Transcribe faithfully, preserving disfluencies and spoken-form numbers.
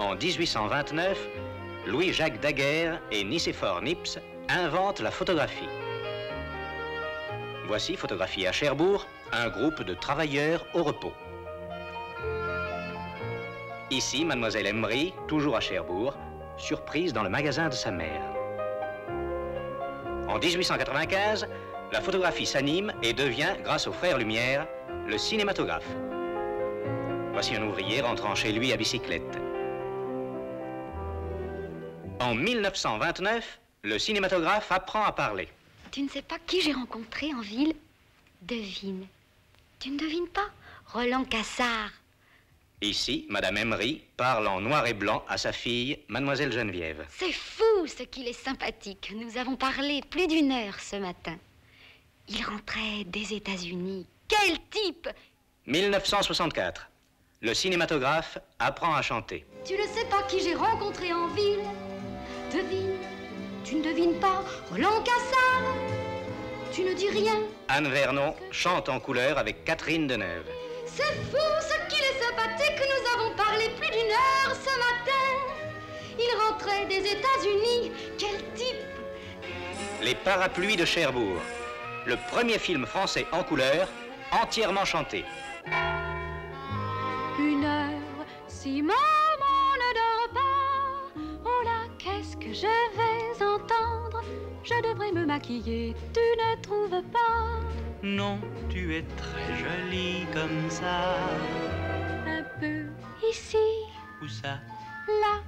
En mille huit cent vingt-neuf, Louis-Jacques Daguerre et Nicéphore Niepce inventent la photographie. Voici, photographié à Cherbourg, un groupe de travailleurs au repos. Ici, mademoiselle Emery, toujours à Cherbourg, surprise dans le magasin de sa mère. En mille huit cent quatre-vingt-quinze, la photographie s'anime et devient, grâce aux frères Lumière, le cinématographe. Voici un ouvrier rentrant chez lui à bicyclette. En mille neuf cent vingt-neuf, le cinématographe apprend à parler. Tu ne sais pas qui j'ai rencontré en ville? Devine. Tu ne devines pas? Roland Cassard. Ici, Madame Emery parle en noir et blanc à sa fille, Mademoiselle Geneviève. C'est fou ce qu'il est sympathique. Nous avons parlé plus d'une heure ce matin. Il rentrait des États-Unis. Quel type! mille neuf cent soixante-quatre. Le cinématographe apprend à chanter. Tu ne sais pas qui j'ai rencontré en ville? Devine. Tu ne devines pas? Roland Cassard. Tu ne dis rien. Anne Vernon chante en couleur avec Catherine Deneuve. C'est fou ce qu'il est sympathique. Nous avons parlé plus d'une heure ce matin. Il rentrait des États-Unis. Quel type! Les Parapluies de Cherbourg. Le premier film français en couleur, entièrement chanté. Une heure, si maman ne dort pas, oh là, qu'est-ce que je vais entendre? Je devrais me maquiller, tu ne trouves pas? Non, tu es très jolie comme ça. Un peu ici, Où ça? là,